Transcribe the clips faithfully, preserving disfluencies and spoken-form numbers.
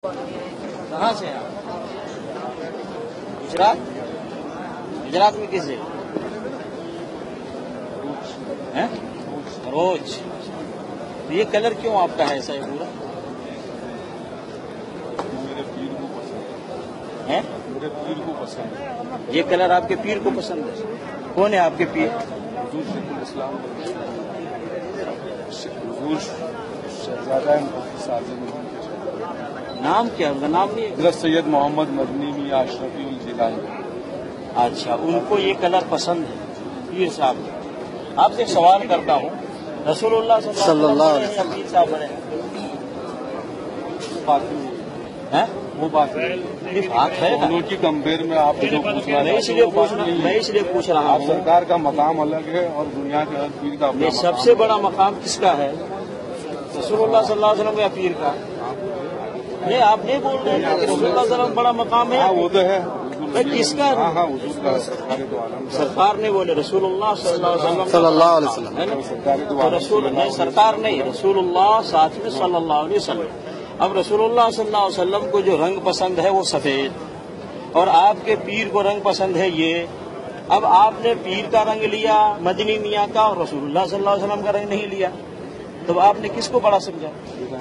کہاں سے ہیں آپ؟ گجرات؟ گجرات میں کس جگہ؟ روز. یہ کلر کیوں آپ کا ہے ایسا ہے پورا؟ میرے پیر کو پسند ہے. میرے پیر کو پسند ہے. یہ کلر آپ کے پیر کو پسند ہے. کون ہے آپ کے پیر؟ حضور شیخ الاسلام حضور شہزادہ نام کیا ان کا؟ نام نہیں ہے. حضرت سید محمد مدنی میاں اشرفی الجیلانی. اچھا، ان کو یہ کلر پسند ہے پیر صاحب. آپ سے سوال کرتا ہوں، رسول اللہ صلی اللہ علیہ وسلم پیر صاحب بنے ہیں؟ وہ بات ہے بات ہے ان کی کمپیر میں آپ جو پوچھ رہا میں اس لیے پوچھ رہا میں اس لیے پوچھ رہا آپ ہوں. سرکار کا مقام الگ ہے اور دنیا کے ہر پیر کا اپنا یہ سب سے بڑا مقام کس کا ہے؟ رسول اللہ صلی اللہ علیہ وسلم یا پیر کا؟ نہیں، آپ نہیں بول رہے ہیں کہ رسول اللہ صلی اللہ علیہ وسلم بڑا مقام ہے. ہاں وہ تو ہے. کس کا؟ ہاں ہاں حضور کا سرکار دو عالم. سرکار نے بولے رسول اللہ صلی اللہ علیہ وسلم صلی اللہ علیہ وسلم ہے نا؟ سرکار دو تو عالم. رسول نہیں، سرکار نہیں، رسول اللہ ساتھ میں صلی اللہ علیہ وسلم. اب رسول اللہ صلی اللہ علیہ وسلم کو جو رنگ پسند ہے وہ سفید، اور آپ کے پیر کو رنگ پسند ہے یہ. اب آپ نے پیر کا رنگ لیا مدنی میاں کا، اور رسول اللہ صلی اللہ علیہ وسلم کا رنگ نہیں لیا، تو آپ نے کس کو بڑا سمجھا؟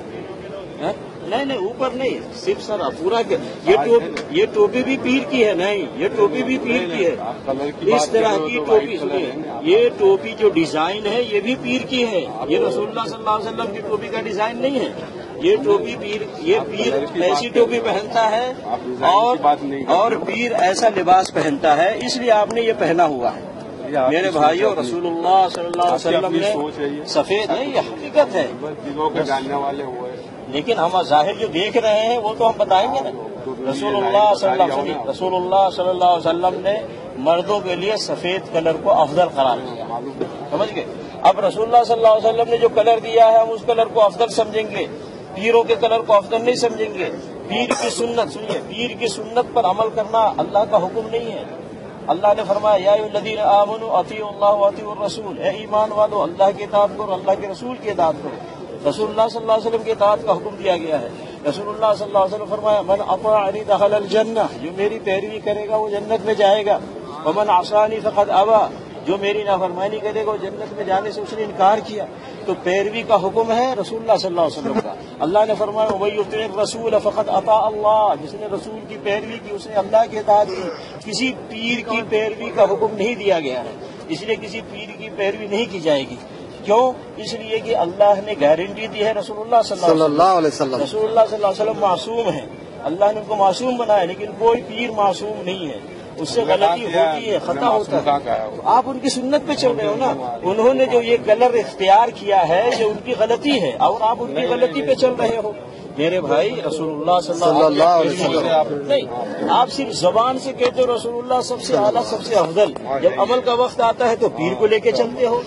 نہیں نہیں، اوپر نہیں، صرف سر پورا. یہ ٹوپی یہ ٹوپی بھی پیر کی ہے. نہیں، یہ ٹوپی بھی پیر کی ہے. اس طرح کی ٹوپی، یہ ٹوپی جو ڈیزائن ہے یہ بھی پیر کی ہے. یہ رسول اللہ صلی اللہ علیہ وسلم کی ٹوپی کا ڈیزائن نہیں ہے. یہ ٹوپی پیر، یہ پیر ایسی ٹوپی پہنتا ہے اور اور پیر ایسا لباس پہنتا ہے، اس لیے آپ نے یہ پہنا ہوا ہے. میرے بھائیوں، رسول اللہ صلی اللہ علیہ وسلم نے سفید نہیں، یہ حقیقت ہے. دلوں کے جاننے والے ہوئے، لیکن ہم ظاہر جو دیکھ رہے ہیں وہ تو ہم بتائیں گے نا. رسول اللہ صلی اللہ علیہ وسلم رسول اللہ صلی اللہ علیہ وسلم نے مردوں کے لیے سفید کلر کو افضل قرار دیا. سمجھ گئے؟ اب رسول اللہ صلی اللہ علیہ وسلم نے جو کلر دیا ہے ہم اس کلر کو افضل سمجھیں گے، پیروں کے کلر کو افضل نہیں سمجھیں گے. پیر کی سنت سنیے، پیر کی سنت پر عمل کرنا اللہ کا حکم نہیں ہے. اللہ نے فرمایا یا ایھا الذین آمنوا اطیعوا اللہ واطیعوا الرسول، اے ایمان والو اللہ کی اطاعت کرو، اللہ کے رسول کی اطاعت کرو. رسول اللہ صلی اللہ علیہ وسلم کی اطاعت کا حکم دیا گیا ہے. رسول اللہ صلی اللہ علیہ وسلم فرمایا من اطاعنی دخل الجنہ، جو میری پیروی کرے گا وہ جنت میں جائے گا. ومن عصانی فقد ابی، جو میری نافرمانی کرے گا وہ جنت میں جانے سے اس نے انکار کیا. تو پیروی کا حکم ہے رسول اللہ صلی اللہ علیہ وسلم کا. اللہ نے فرمایا ومن یطع الرسول فقد اطاع اللہ، جس نے رسول کی پیروی کی اس نے اللہ کی اطاعت کی. کسی پیر کی پیروی کا حکم نہیں دیا گیا ہے، اس لیے کسی پیر کی پیروی نہیں کی جائے گی. کیوں؟ اس لیے کہ اللہ نے گارنٹی دی ہے رسول اللہ صلی اللہ علیہ وسلم. رسول اللہ صلی اللہ علیہ وسلم معصوم ہیں، اللہ نے ان کو معصوم بنایا، لیکن کوئی پیر معصوم نہیں ہے. اس سے غلطی ہوتی ہے، خطا ہوتا ہے. آپ ان کی سنت پہ چل رہے ہو نا. انہوں نے جو یہ کلر اختیار کیا ہے یہ ان کی غلطی ہے، اور آپ ان کی غلطی پہ چل رہے ہو. میرے بھائی، رسول اللہ صلی اللہ علیہ وسلم نہیں، آپ صرف زبان سے کہتے ہو رسول اللہ سب سے اعلیٰ سب سے افضل، جب عمل کا وقت آتا ہے تو پیر کو لے کے چلتے ہو.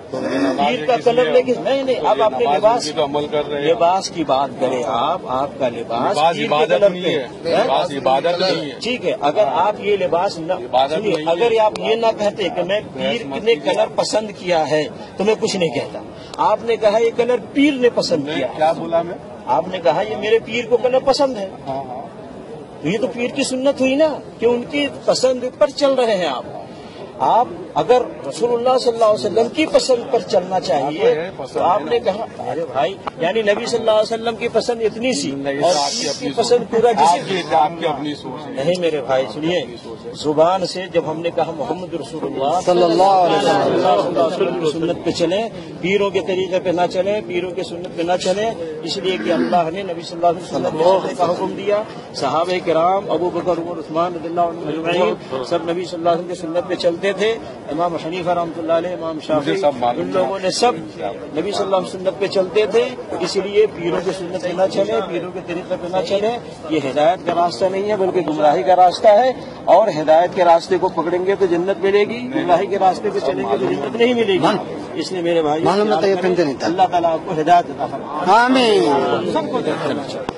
پیر کا کلر لے کے نہیں نہیں، اب آپ نے لباس لباس کی بات کریں. آپ آپ کا لباس عبادت نہیں ہے، عبادت نہیں ہے. ٹھیک ہے، اگر آپ یہ لباس نہ سنیے، اگر آپ یہ نہ کہتے کہ میں پیر نے کلر پسند کیا ہے تو میں کچھ نہیں کہتا. آپ نے کہا یہ کلر پیر نے پسند کیا. کیا بولا میں؟ آپ نے کہا یہ میرے پیر کو کلر پسند ہے. تو یہ تو پیر کی سنت ہوئی نا کہ ان کی پسند پر چل رہے ہیں. آپ آپ اگر رسول اللہ صلی اللہ علیہ وسلم کی پسند پر چلنا چاہیے تو آپ نے کہا ارے بھائی، یعنی نبی صلی اللہ علیہ وسلم کی پسند اتنی سی اور کی پسند پورا جسم. نہیں میرے بھائی سنیے، زبان سے جب ہم نے کہا محمد رسول اللہ صلی اللہ علیہ وسلم کی سنت پہ چلیں، پیروں کے طریقے پہ نہ چلیں، پیروں کے سنت پہ نہ چلیں، اس لیے کہ اللہ نے نبی صلی اللہ علیہ وسلم کا حکم دیا. صحابہ کرام ابو بکر عمر عثمان رضی اللہ عنہم اجمعین سب نبی صلی اللہ علیہ وسلم کی سنت پہ چلتے تھے. امام حنیفہ رحمۃ اللہ علیہ، امام شافعی، ان لوگوں نے سب نبی صلی اللہ علیہ وسلم سنت پہ چلتے تھے. اس لیے پیروں کی سنت پہ نہ چلیں، پیروں کے طریقے پہ نہ چلیں. یہ ہدایت کا راستہ نہیں ہے بلکہ گمراہی کا راستہ ہے، اور ہدایت کے راستے کو پکڑیں گے تو جنت ملے گی، گمراہی کے راستے پہ چلیں گے تو جنت نہیں ملے گی. اس لیے میرے بھائی اللہ تعالیٰ آپ کو ہدایت عطا فرمائے. آمین. سب کو دیکھنا چاہیے.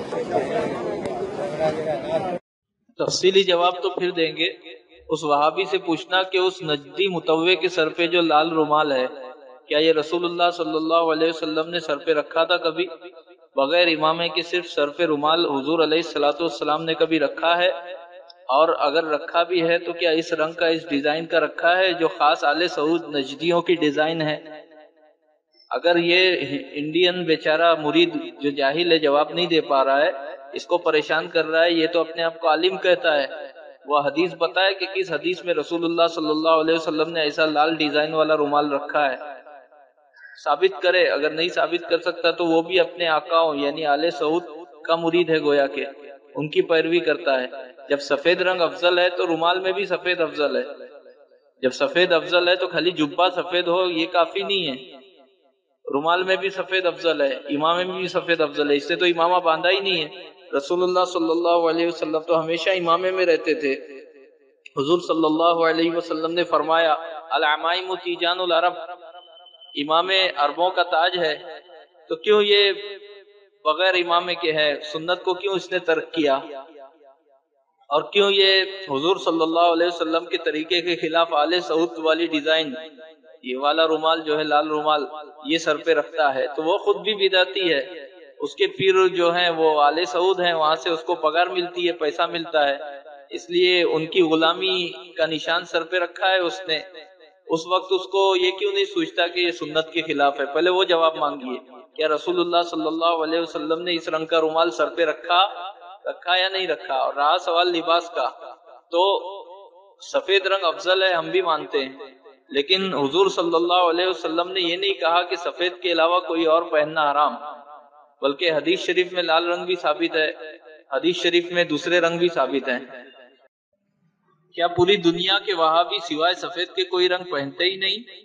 تفصیلی جواب تو پھر دیں گے. اس وہابی سے پوچھنا کہ اس نجدی متوع کے سر پہ جو لال رومال ہے کیا یہ رسول اللہ صلی اللہ علیہ وسلم نے سر پہ رکھا تھا کبھی؟ بغیر امامے کے صرف سر پہ رومال حضور علیہ الصلوۃ والسلام نے کبھی رکھا ہے؟ اور اگر رکھا بھی ہے تو کیا اس رنگ کا، اس ڈیزائن کا رکھا ہے جو خاص آل سعود نجدیوں کی ڈیزائن ہے؟ اگر یہ انڈین بیچارہ مرید جو جاہل ہے جواب نہیں دے پا رہا ہے، اس کو پریشان کر رہا ہے، یہ تو اپنے آپ کو عالم کہتا ہے، وہ حدیث بتائے کہ کس حدیث میں رسول اللہ صلی اللہ علیہ وسلم نے ایسا لال ڈیزائن والا رومال رکھا ہے، ثابت کرے۔ اگر نہیں ثابت کر سکتا تو وہ بھی اپنے آقاؤں یعنی آل سعود کا مرید ہے، گویا کہ ان کی پیروی کرتا ہے۔ جب سفید رنگ افضل ہے تو رومال میں بھی سفید افضل ہے، جب سفید افضل ہے تو خالی جبہ سفید ہو یہ کافی نہیں ہے، رومال میں بھی سفید افضل ہے، امامے میں بھی سفید افضل ہے، اس سے تو امامہ باندھا ہی نہیں ہے۔ رسول اللہ صلی اللہ علیہ وسلم تو ہمیشہ امامے میں رہتے تھے۔ حضور صلی اللہ علیہ وسلم نے فرمایا العمائم تیجان العرب، امامے عربوں کا تاج ہے، تو کیوں یہ بغیر امامے کے ہے؟ سنت کو کیوں اس نے ترک کیا؟ اور کیوں یہ حضور صلی اللہ علیہ وسلم کے طریقے کے خلاف آل سعود والی ڈیزائن، یہ والا رومال جو ہے لال رومال یہ سر پہ رکھتا ہے؟ تو وہ خود بھی بدعتی ہے، اس کے پیر جو ہیں وہ آل سعود ہیں، وہاں سے اس کو پگار ملتی ہے، پیسہ ملتا ہے، اس لیے ان کی غلامی کا نشان سر پہ رکھا ہے اس نے۔ اس وقت اس کو یہ کیوں نہیں سوچتا کہ یہ سنت کے خلاف ہے؟ پہلے وہ جواب مانگیے، کیا رسول اللہ صلی اللہ علیہ وسلم نے اس رنگ کا رومال سر پہ رکھا رکھا یا نہیں رکھا؟ اور رہا سوال لباس کا، تو سفید رنگ افضل ہے ہم بھی مانتے ہیں، لیکن حضور صلی اللہ علیہ وسلم نے یہ نہیں کہا کہ سفید کے علاوہ کوئی اور پہننا حرام، بلکہ حدیث شریف میں لال رنگ بھی ثابت ہے، حدیث شریف میں دوسرے رنگ بھی ثابت ہیں۔ کیا پوری دنیا کے وہابی سوائے سفید کے کوئی رنگ پہنتے ہی نہیں؟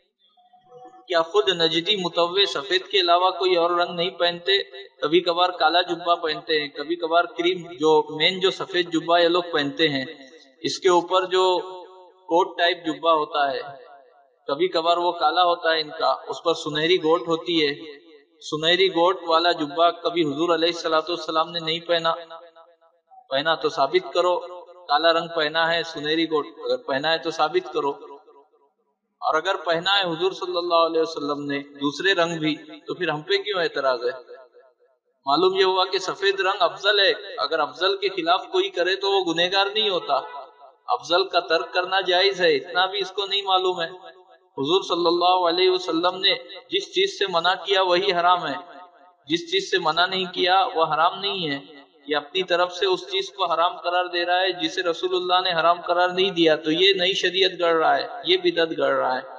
کیا خود نجدی متوع سفید کے علاوہ کوئی اور رنگ نہیں پہنتے؟ کبھی کبھار کالا جبہ پہنتے ہیں، کبھی کبھار کریم، جو مین جو سفید جبہ یہ لوگ پہنتے ہیں، اس کے اوپر جو کوٹ ٹائپ جبہ ہوتا ہے، کبھی کبھار وہ کالا ہوتا ہے ان کا، اس پر سنہری گوٹ ہوتی ہے، سنہری گوٹ والا جبہ کبھی حضور علیہ الصلوۃ والسلام نے نہیں پہنا، پہنا تو ثابت کرو، کالا رنگ پہنا ہے سنہری گوٹ اگر پہنا ہے تو ثابت کرو، اور اگر پہنا ہے حضور صلی اللہ علیہ وسلم نے دوسرے رنگ بھی تو پھر ہم پہ کیوں اعتراض ہے؟ معلوم یہ ہوا کہ سفید رنگ افضل ہے، اگر افضل کے خلاف کوئی کرے تو وہ گنہگار نہیں ہوتا، افضل کا ترک کرنا جائز ہے، اتنا بھی اس کو نہیں معلوم ہے۔ حضور صلی اللہ علیہ وسلم نے جس چیز سے منع کیا وہی حرام ہے، جس چیز سے منع نہیں کیا وہ حرام نہیں ہے، یہ اپنی طرف سے اس چیز کو حرام قرار دے رہا ہے جسے رسول اللہ نے حرام قرار نہیں دیا، تو یہ نئی شریعت گڑھ رہا ہے، یہ بدعت گڑھ رہا ہے۔